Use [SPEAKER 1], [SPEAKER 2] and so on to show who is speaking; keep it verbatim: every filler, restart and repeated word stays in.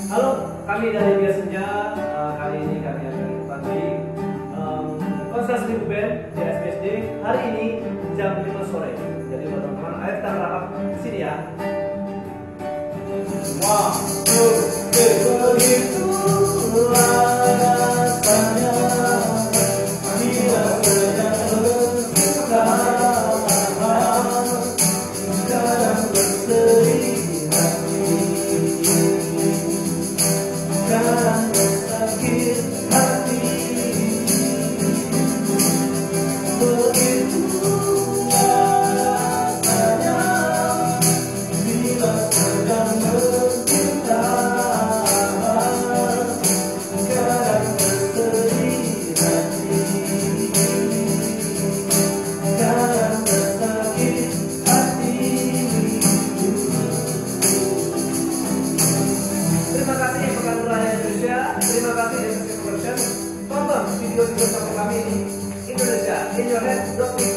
[SPEAKER 1] Halo, kami dari Senja. Uh, kali ini kami akan berbagi um, konser seribu band di S B S D hari ini jam lima sore. Jadi buat teman-teman, ayo kita merapat sini ya. Wah, tuh, begitulah rasanya bila sedang bersuka, kadang bersedih hati, kadang bersakit hati. Begitulah rasanya bila sedang bercinta, kadang bersedih hati, kadang bersakit hati. Terima kasih Pekan Raya Indonesia, terima kasih Accoustic Production. Tonton video-video sama kami di Indonesia in your head dot